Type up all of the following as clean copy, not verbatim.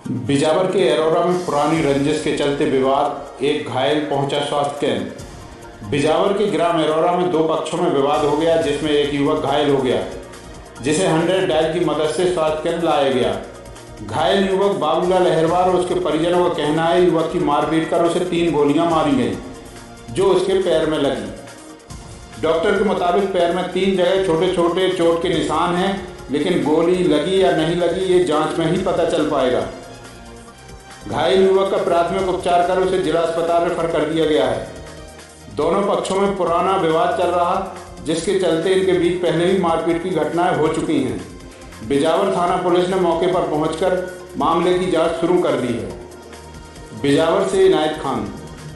बिजावर के एरोरा में पुरानी रंजिश के चलते विवाद, एक घायल पहुंचा स्वास्थ्य केंद्र। बिजावर के ग्राम एरोरा में दो पक्षों में विवाद हो गया, जिसमें एक युवक घायल हो गया, जिसे 100 डायल की मदद से स्वास्थ्य केंद्र लाया गया। घायल युवक बाबूलाल अहरवार और उसके परिजनों का कहना है युवक की मारपीट कर उसे 3 गोलियां मारी गई, जो उसके पैर में लगी। डॉक्टर के मुताबिक पैर में 3 जगह छोटे छोटे चोट के निशान हैं, लेकिन गोली लगी या नहीं लगी ये जांच में ही पता चल पाएगा। घायल युवक का प्राथमिक उपचार कर उसे जिला अस्पताल रेफर कर दिया गया है। दोनों पक्षों में पुराना विवाद चल रहा, जिसके चलते इनके बीच पहले ही मारपीट की घटनाएं हो चुकी हैं। बिजावर थाना पुलिस ने मौके पर पहुंचकर मामले की जांच शुरू कर दी है। बिजावर से इनायत खान।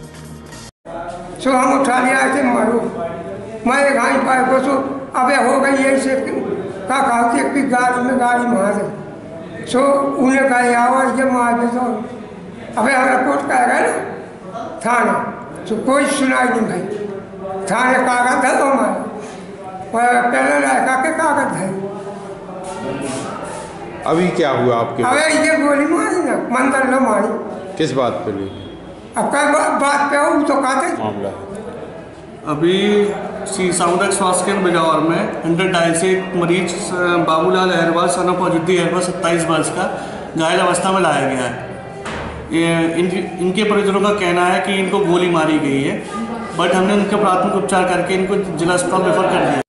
सो हम उठा लिया थे मारो, मैं घाई पाए बसो अबे हो गई ऐसे का कहा कि गाड़ी मार सो उन्हें कहा आवाज जब मार तो अबे हमारा कोर्ट कहेगा ना थाना, तो कोई सुनाई नहीं भाई। थाने कागज है तो हमारा पहले लड़का के कागज है। अभी क्या हुआ आपके? अबे ये गोली मारी ना मंदिर न मारी। किस बात पे ली? अब कई बात पे हो तो कहते मामला अभी सामुदायिक स्वास्थ्य केंद्र बिजावर में 100 डायल से एक मरीज बाबूलाल अहरवार सन ऑफ अजुद्दी अहरवार 27 वर्ष का घायल अवस्था में लाया गया है। इनके परिजनों का कहना है कि इनको गोली मारी गई है, बट हमने उनके प्राथमिक उपचार करके इनको जिला अस्पताल रेफर कर दिया।